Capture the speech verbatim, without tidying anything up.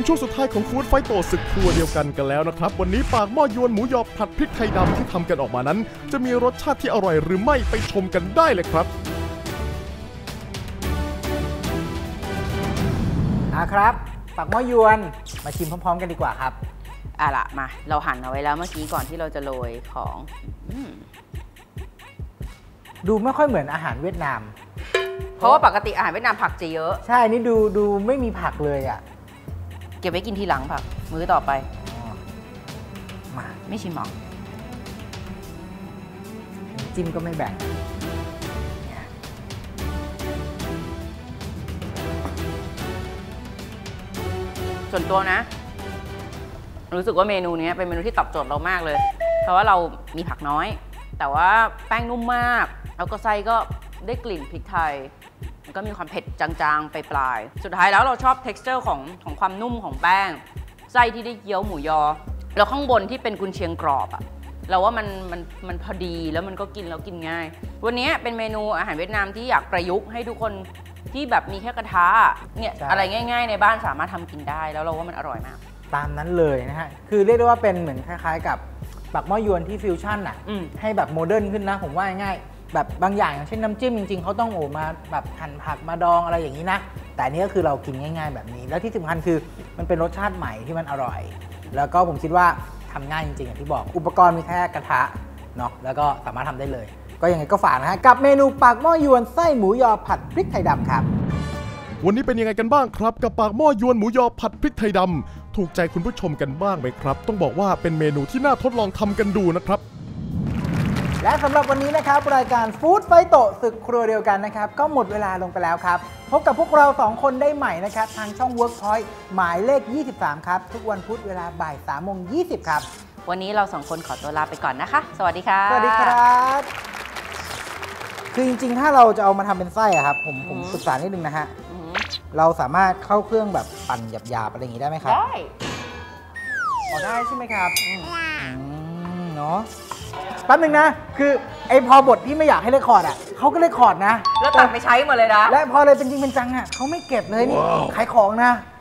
ช่วงสุดท้ายของฟู้ดไฟโตศึกครัวเดียวกันกันแล้วนะครับวันนี้ปากหม้อยวนหมูยอผัดพริกไทยดำที่ทำกันออกมานั้นจะมีรสชาติที่อร่อยหรือไม่ไปชมกันได้เลยครับอ่ะครับปากหม้อยวนมาชิมพร้อมๆกันดีกว่าครับอ่ะละมาเราหั่นเอาไว้แล้วเมื่อกี้ก่อนที่เราจะโรยของดูไม่ค่อยเหมือนอาหารเวียดนามเพราะว่าปกติอาหารเวียดนามผักจะเยอะใช่นี่ดูดูไม่มีผักเลยอ่ะเก็บไว้กินทีหลังผักมื้อต่อไปมาไม่ชิมหรอจิ้มก็ไม่แบ่งส่วนตัวนะรู้สึกว่าเมนูนี้เป็นเมนูที่ตอบโจทย์เรามากเลยเพราะว่าเรามีผักน้อยแต่ว่าแป้งนุ่มมากแล้วก็ไส้ก็ได้กลิ่นพริกไทยก็มีความเผ็ดจางๆไปปลายสุดท้ายแล้วเราชอบ texture ของของความนุ่มของแป้งไส้ที่ได้เคี้ยวหมูยอแล้วข้างบนที่เป็นกุนเชียงกรอบอะเราว่ามันมันมันพอดีแล้วมันก็กินแล้วกินง่ายวันนี้เป็นเมนูอาหารเวียดนามที่อยากประยุกต์ให้ทุกคนที่แบบมีแค่กระทะเนี่ยอะไรง่ายๆในบ้านสามารถทำกินได้แล้วเราว่ามันอร่อยมากตามนั้นเลยนะฮะคือเรียกได้ว่าเป็นเหมือนคล้ายๆกับปากหม้อยวนที่ฟิวชั่นอ่ะให้แบบโมเดิร์นขึ้นนะผมว่าง่ายแบบบางอย่างอย่างเช่นน้ำจิ้มจริงๆเขาต้องโอ้มาแบบหั่นผักมาดองอะไรอย่างนี้นะแต่นี่ก็คือเรากินง่ายๆแบบนี้แล้วที่สำคัญคือมันเป็นรสชาติใหม่ที่มันอร่อยแล้วก็ผมคิดว่าทำง่ายจริงๆอย่างที่บอกอุปกรณ์มีแค่กระทะเนาะแล้วก็สามารถทำได้เลยก็ยังไงก็ฝากนะฮะกับเมนูปากหม้อยวนไส้หมูยอผัดพริกไทยดำครับวันนี้เป็นยังไงกันบ้างครับกับปากหม้อยวนหมูยอผัดพริกไทยดำถูกใจคุณผู้ชมกันบ้างไหมครับต้องบอกว่าเป็นเมนูที่น่าทดลองทำกันดูนะครับและสำหรับวันนี้นะครับรายการฟู้ดไฟโตศึกครัวเดียวกันนะครับก็หมดเวลาลงไปแล้วครับพบกับพวกเราสองคนได้ใหม่นะครับทางช่อง Workpoint หมายเลขยี่สิบสามครับทุกวันพุธเวลาบ่ายสามโมงยี่สิบครับวันนี้เราสองคนขอตัวลาไปก่อนนะคะสวัสดีค่ะสวัสดีครับคือจริงๆถ้าเราจะเอามาทำเป็นไส้อะครับผมผมปรึกษานิดนึงนะฮะเราสามารถเข้าเครื่องแบบปั่นหยาบๆอะไรอย่างนี้ได้ไหมครับได้พอได้ใช่ไหมครับเนาะแป๊บนึงนะคือไอพอบทที่ไม่อยากให้เรคคอร์ดอ่ะเขาก็เรคคอร์ดนะแล้วตัดไปใช้หมดเลยนะและพอเลยเป็นจริงเป็นจังอ่ะเขาไม่เก็บเลยนี่ขายของนะ